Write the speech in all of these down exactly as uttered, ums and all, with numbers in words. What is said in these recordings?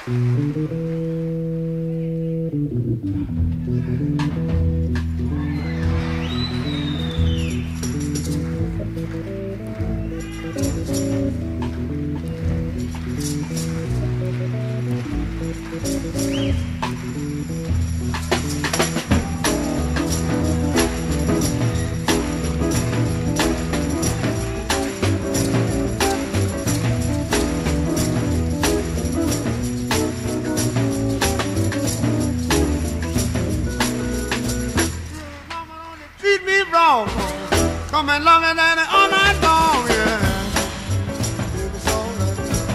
Come and love me daddy all night long, yeah. It's alright.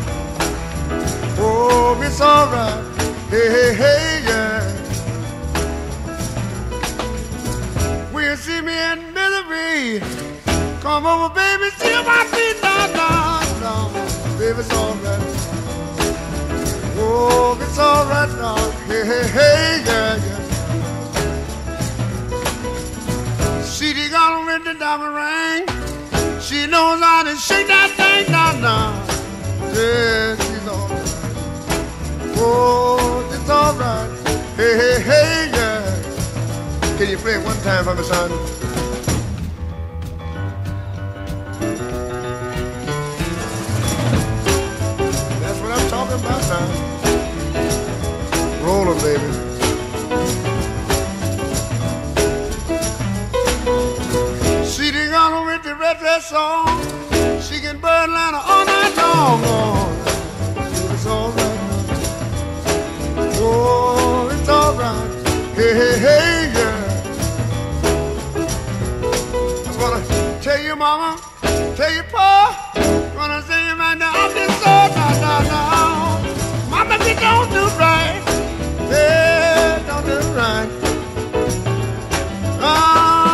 Oh, it's alright. Hey, hey, hey, yeah. When you see me in misery, come over, baby, see my feet, no, no, no. Baby, it's alright. Oh, it's alright now. Hey, hey, hey, yeah, yeah. She done got with the diamond ring. She knows how to shake that thing down, down. Yeah, she's all right. Oh, it's all right. Hey, hey, hey, yeah. Can you play it one time for me, son? That's what I'm talking about now. Roll it, baby. That song, she can burn Atlanta all night long. Oh, it's all right. Oh, it's all right. Hey, hey, hey, yeah. I'm gonna tell you, mama, tell you, pa, gonna say you right now. I'm just so no, no, no. Mama, you don't do right. Yeah, don't do right. Oh.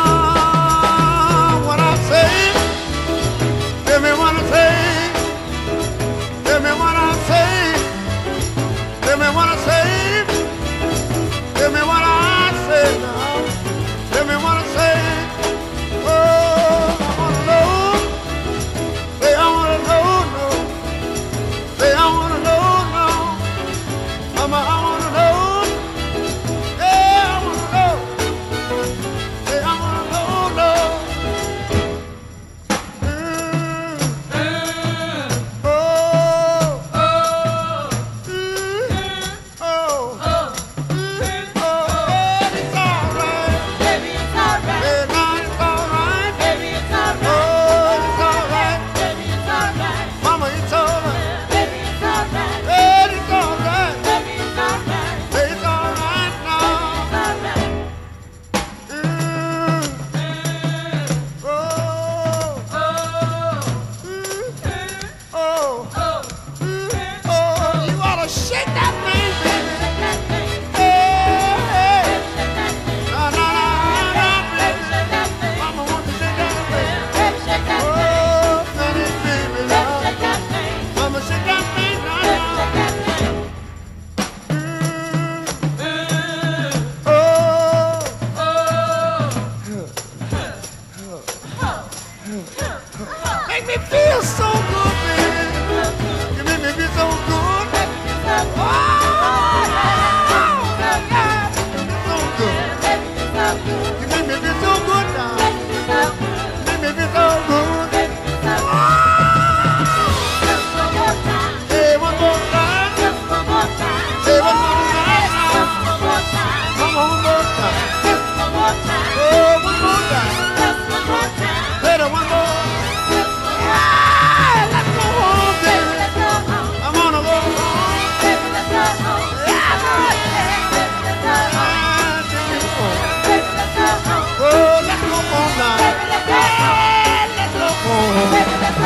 Tell me what I say. Tell me what I say. Tell me what I say. Tell me what I say now. Tell me what I say. Oh, I wanna know. Say I wanna know, no. Say I wanna know, no. Mama, I wanna know. Yeah, I wanna know. Say I wanna know, no. Make me feel so good, baby. You make me feel so good. Oh, yeah. So good. You make me feel so good now. You make me feel so good. Oh. Hey, one more time. Hey, one more time. Come on, one more time. Oh, one more time. Better one more.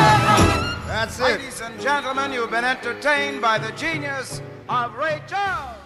That's it. Ladies and gentlemen, you've been entertained by the genius of Ray Charles.